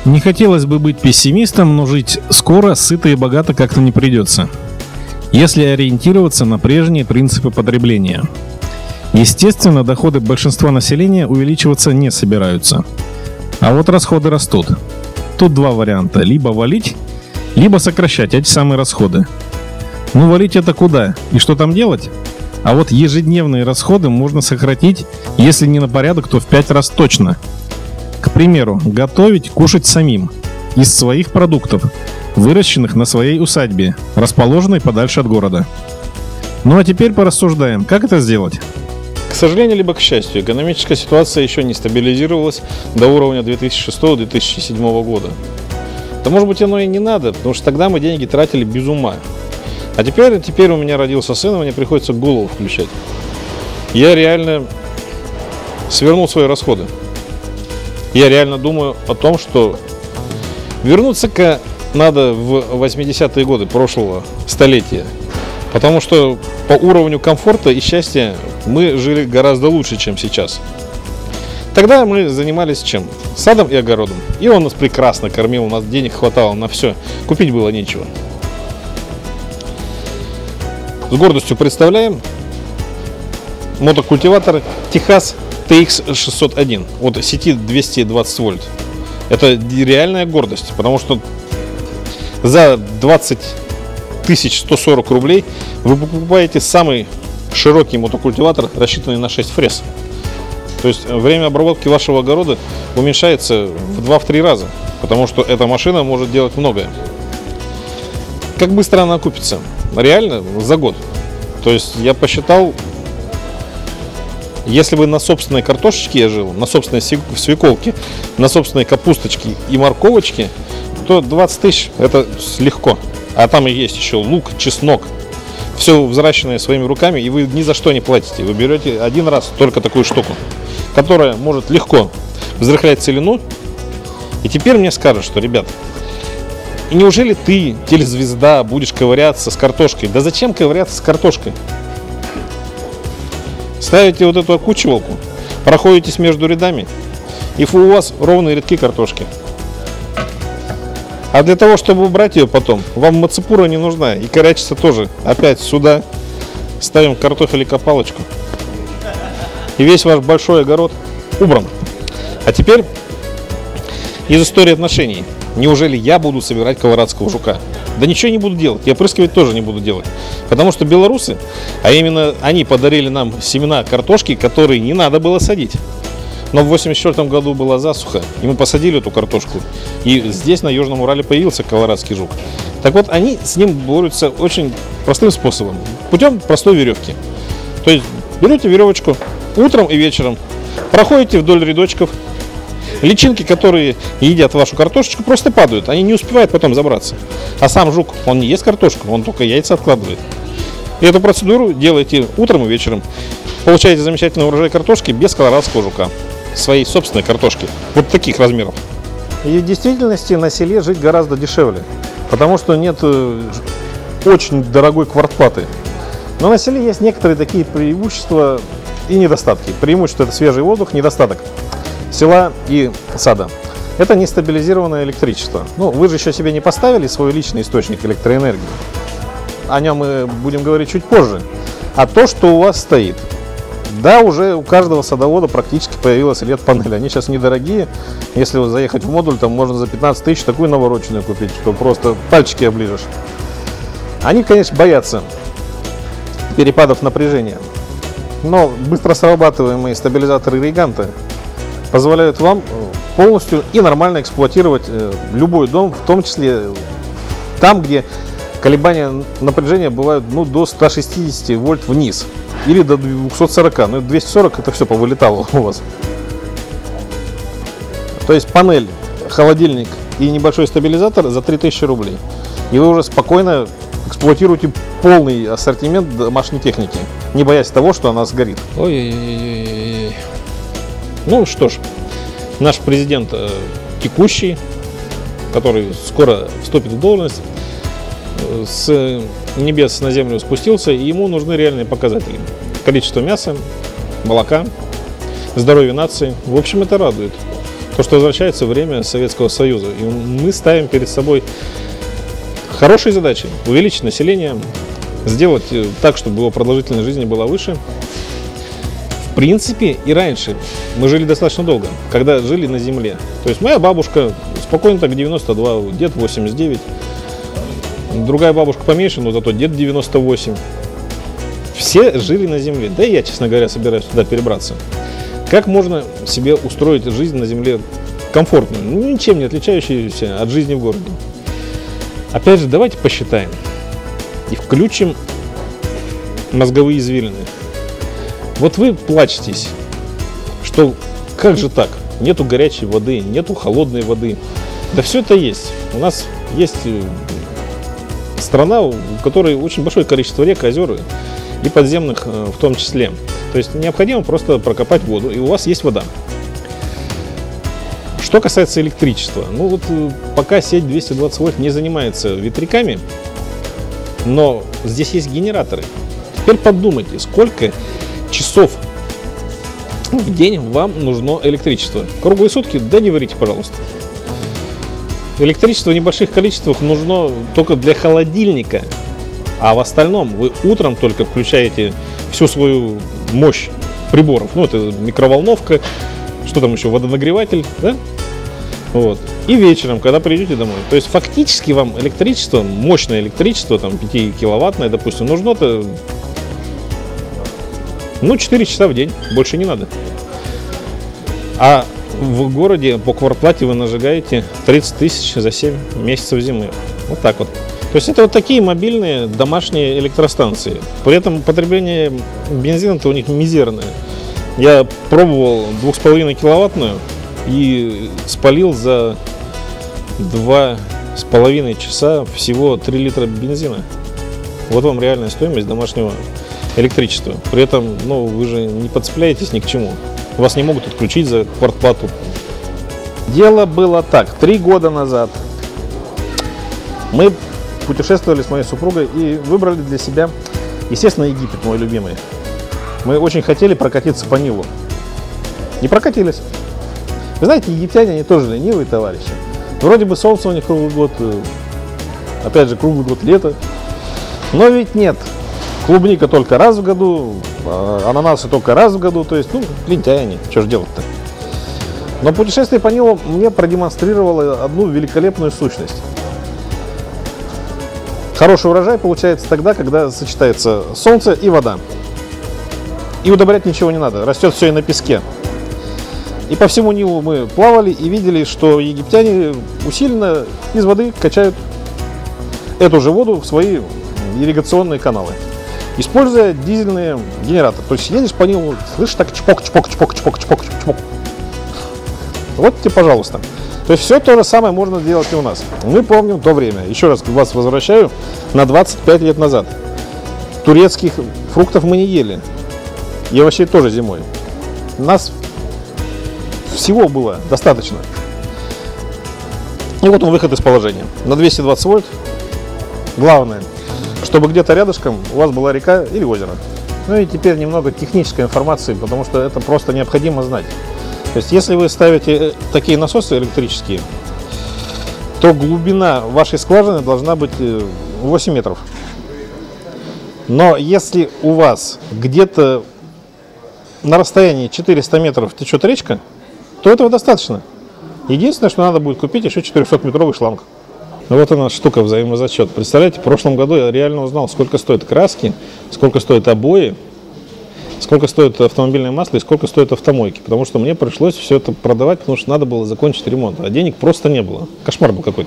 Не хотелось бы быть пессимистом, но жить скоро, сыто и богато как-то не придется, если ориентироваться на прежние принципы потребления. Естественно, доходы большинства населения увеличиваться не собираются. А вот расходы растут. Тут два варианта. Либо валить, либо сокращать эти самые расходы. Ну, валить это куда? И что там делать? А вот ежедневные расходы можно сократить, если не на порядок, то в 5 раз точно. К примеру, готовить, кушать самим из своих продуктов, выращенных на своей усадьбе, расположенной подальше от города. Ну а теперь порассуждаем, как это сделать? К сожалению, либо к счастью, экономическая ситуация еще не стабилизировалась до уровня 2006-2007 года. Да может быть оно и не надо, потому что тогда мы деньги тратили без ума. А теперь у меня родился сын, и мне приходится голову включать. Я реально свернул свои расходы. Я реально думаю о том, что вернуться-ка надо в 80-е годы прошлого столетия. Потому что по уровню комфорта и счастья мы жили гораздо лучше, чем сейчас. Тогда мы занимались чем? Садом и огородом. И он нас прекрасно кормил, у нас денег хватало на все. Купить было нечего. С гордостью представляем мотокультиватор Техас TX601 от сети 220 вольт. Это реальная гордость, потому что за 20 140 рублей вы покупаете самый широкий мотокультиватор, рассчитанный на 6 фрез. То есть время обработки вашего огорода уменьшается в 2-3 раза, потому что эта машина может делать многое. Как быстро она окупится? Реально за год. То есть я посчитал, если бы на собственной картошечке я жил, на собственной свеколке, на собственной капусточке и морковочке, то 20 тысяч это легко. А там и есть еще лук, чеснок. Все взращенное своими руками, и вы ни за что не платите. Вы берете один раз только такую штуку, которая может легко взрыхлять целину. И теперь мне скажут, что, ребят, и неужели ты, телезвезда, будешь ковыряться с картошкой? Да зачем ковыряться с картошкой? Ставите вот эту окучивалку, проходитесь между рядами, и у вас ровные рядки картошки. А для того, чтобы убрать ее потом, вам мацепура не нужна. И корячиться тоже. Опять сюда ставим картофель-копалочку. И весь ваш большой огород убран. А теперь из истории отношений. Неужели я буду собирать колорадского жука? Да ничего не буду делать. И опрыскивать тоже не буду делать. Потому что белорусы, а именно они подарили нам семена картошки, которые не надо было садить. Но в 1984 году была засуха, и мы посадили эту картошку. И здесь, на Южном Урале, появился колорадский жук. Так вот, они с ним борются очень простым способом. Путем простой веревки. То есть, берете веревочку утром и вечером, проходите вдоль рядочков. Личинки, которые едят вашу картошечку, просто падают. Они не успевают потом забраться. А сам жук, он не ест картошку, он только яйца откладывает. И эту процедуру делаете утром и вечером. Получаете замечательный урожай картошки без колорадского жука. Своей собственной картошки. Вот таких размеров. И в действительности на селе жить гораздо дешевле. Потому что нет очень дорогой квартплаты. Но на селе есть некоторые такие преимущества и недостатки. Преимущество — это свежий воздух, недостаток села и сада — это нестабилизированное электричество. Ну, вы же еще себе не поставили свой личный источник электроэнергии. О нем мы будем говорить чуть позже. А то, что у вас стоит. Да, уже у каждого садовода практически появилась LED-панель. Они сейчас недорогие. Если вот заехать в модуль, там можно за 15 тысяч такую навороченную купить, что просто пальчики оближешь. Они, конечно, боятся перепадов напряжения. Но быстро срабатываемые стабилизаторы Рейганта позволяют вам полностью и нормально эксплуатировать любой дом, в том числе там, где колебания напряжения бывают до 160 вольт вниз. Или до 240. Ну, 240 это все повылетало у вас. То есть панель, холодильник и небольшой стабилизатор за 3000 рублей. И вы уже спокойно эксплуатируете полный ассортимент домашней техники, не боясь того, что она сгорит. Ой-ой-ой. Ну что ж, наш президент текущий, который скоро вступит в должность, с небес на землю спустился, и ему нужны реальные показатели. Количество мяса, молока, здоровье нации. В общем, это радует. То, что возвращается время Советского Союза. И мы ставим перед собой хорошие задачи. Увеличить население, сделать так, чтобы его продолжительность жизни была выше. В принципе, и раньше мы жили достаточно долго, когда жили на земле. То есть моя бабушка спокойно так 92, дед 89. Другая бабушка поменьше, но зато дед 98. Все жили на земле. Да и я, честно говоря, собираюсь туда перебраться. Как можно себе устроить жизнь на земле комфортную, ну, ничем не отличающуюся от жизни в городе? Опять же, давайте посчитаем и включим мозговые извилины. Вот вы плачетесь, что как же так? Нету горячей воды, нету холодной воды. Да все это есть. У нас есть страна, у которой очень большое количество рек, озер и подземных в том числе. То есть необходимо просто прокопать воду, и у вас есть вода. Что касается электричества, ну вот пока сеть 220 вольт не занимается ветряками, но здесь есть генераторы. Теперь подумайте, сколько часов в день вам нужно электричество. Круглые сутки? Да не врите, пожалуйста. Электричество в небольших количествах нужно только для холодильника, а в остальном вы утром только включаете всю свою мощь приборов. Ну, это микроволновка, что там еще, водонагреватель, да? Вот. И вечером, когда придете домой. То есть фактически вам электричество, мощное электричество, там 5-киловаттное, допустим, нужно-то 4 часа в день, больше не надо. А в городе по квартплате вы нажигаете 30 тысяч за 7 месяцев зимы. Вот так вот. То есть это вот такие мобильные домашние электростанции. При этом потребление бензина-то у них мизерное. Я пробовал 2,5 киловаттную и спалил за 2,5 часа всего 3 литра бензина. Вот вам реальная стоимость домашнего электричества. При этом, вы же не подцепляетесь ни к чему. Вас не могут отключить за квартплату. Дело было так. 3 года назад мы путешествовали с моей супругой и выбрали для себя, естественно, Египет, мой любимый. Мы очень хотели прокатиться по Нилу. Не прокатились. Вы знаете, египтяне, они тоже ленивые товарищи. Вроде бы солнце у них круглый год, опять же, круглый год лето. Но ведь нет. Клубника только раз в году, ананасы только раз в году. То есть, лентяи они, что же делать-то? Но путешествие по Нилу мне продемонстрировало одну великолепную сущность. Хороший урожай получается тогда, когда сочетается солнце и вода. И удобрять ничего не надо, растет все и на песке. И по всему Нилу мы плавали и видели, что египтяне усиленно из воды качают эту же воду в свои ирригационные каналы, используя дизельные генераторы. То есть едешь по Нилу, слышишь, так чпок, чпок, чпок, чпок, чпок, чпок. Вот тебе, пожалуйста. То есть все то же самое можно делать и у нас. Мы помним то время. Еще раз вас возвращаю на 25 лет назад. Турецких фруктов мы не ели. И вообще тоже зимой. У нас всего было достаточно. И вот он, выход из положения. На 220 вольт. Главное, чтобы где-то рядышком у вас была река или озеро. Ну и теперь немного технической информации, потому что это просто необходимо знать. То есть, если вы ставите такие насосы электрические, то глубина вашей скважины должна быть 8 метров. Но если у вас где-то на расстоянии 400 метров течет речка, то этого достаточно. Единственное, что надо будет купить еще 400-метровый шланг. Вот она штука, взаимозачет. Представляете, в прошлом году я реально узнал, сколько стоят краски, сколько стоят обои, сколько стоит автомобильное масло и сколько стоят автомойки. Потому что мне пришлось все это продавать, потому что надо было закончить ремонт. А денег просто не было. Кошмар был какой-то.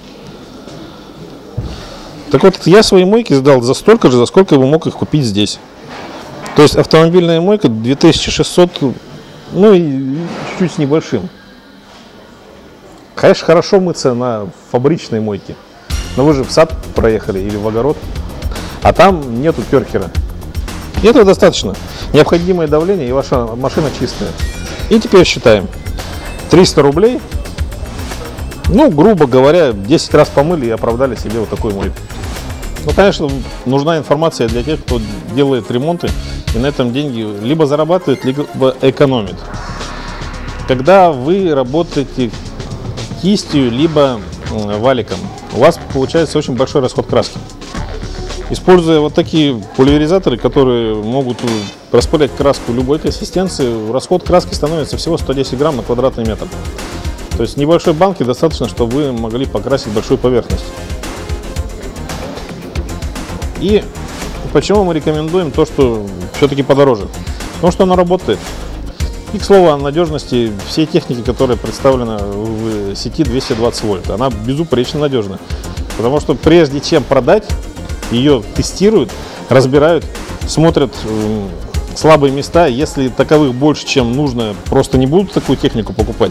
Так вот, я свои мойки сдал за столько же, за сколько я мог их купить здесь. То есть автомобильная мойка 2600, и чуть-чуть с небольшим. Конечно, хорошо мыться на фабричной мойке. Но вы же в сад проехали или в огород, а там нету керхера. И этого достаточно. Необходимое давление, и ваша машина чистая. И теперь считаем. 300 рублей. Грубо говоря, 10 раз помыли и оправдали себе вот такую мойку. Конечно, нужна информация для тех, кто делает ремонты и на этом деньги либо зарабатывает, либо экономит. когда вы работаете кистью либо валиком, у вас получается очень большой расход краски. Используя вот такие пульверизаторы, которые могут распылять краску любой консистенции, расход краски становится всего 110 грамм на квадратный метр. То есть небольшой банки достаточно, чтобы вы могли покрасить большую поверхность. И почему мы рекомендуем то, что все-таки подороже? Потому что оно работает. И, к слову, о надежности всей техники, которая представлена в сети 220 вольт, она безупречно надежна. Потому что прежде чем продать, ее тестируют, разбирают, смотрят слабые места. Если таковых больше, чем нужно, просто не будут такую технику покупать.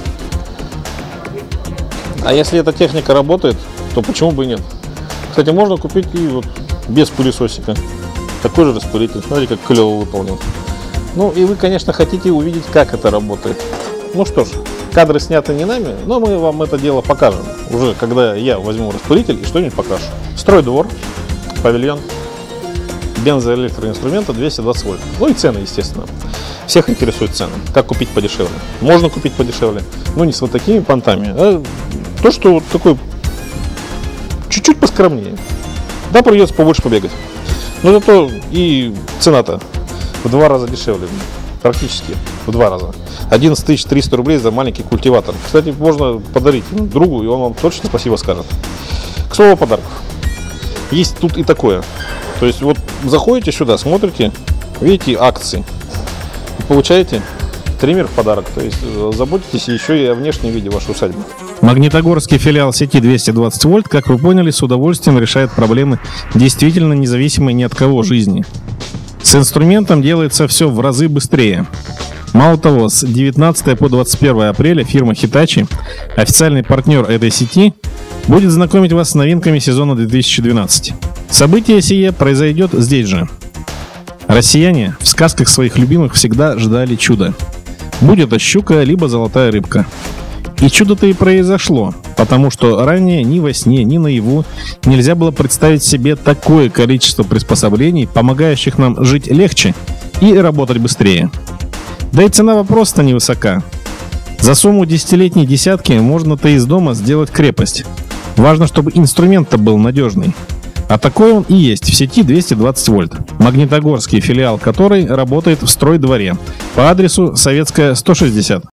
А если эта техника работает, то почему бы и нет? Кстати, можно купить и вот без пылесосика. Такой же распылитель. Смотрите, как клево выполнен. Ну и вы, конечно, хотите увидеть, как это работает. Ну что ж, кадры сняты не нами, но мы вам это дело покажем. Уже когда я возьму распылитель и что-нибудь покрашу. Стройдвор, павильон, бензоэлектроинструмента 220 вольт. Ну и цены, естественно. Всех интересует цены. Как купить подешевле? Можно купить подешевле, но не с вот такими понтами, а то, что вот такой чуть-чуть поскромнее. Да, придется побольше побегать. Но зато и цена-то в 2 раза дешевле. Практически в 2 раза. 11 300 рублей за маленький культиватор. Кстати, можно подарить другу, и он вам точно спасибо скажет. К слову о подарках. Есть тут и такое. То есть вот заходите сюда, смотрите, видите акции. И получаете триммер в подарок. То есть заботитесь еще и о внешнем виде вашей усадьбы. Магнитогорский филиал сети 220 вольт, как вы поняли, с удовольствием решает проблемы действительно независимой ни от кого жизни. С инструментом делается все в разы быстрее. Мало того, с 19 по 21 апреля фирма Hitachi, официальный партнер этой сети, будет знакомить вас с новинками сезона 2012. Событие сие произойдет здесь же. Россияне в сказках своих любимых всегда ждали чуда. Будь это щука, либо золотая рыбка. И чудо-то и произошло, потому что ранее ни во сне, ни наяву нельзя было представить себе такое количество приспособлений, помогающих нам жить легче и работать быстрее. Да и цена вопроса-то невысока. За сумму десятилетней десятки можно-то из дома сделать крепость. Важно, чтобы инструмент-то был надежный. А такой он и есть в сети 220 вольт, магнитогорский филиал которой работает в Стройдворе по адресу Советская, 160.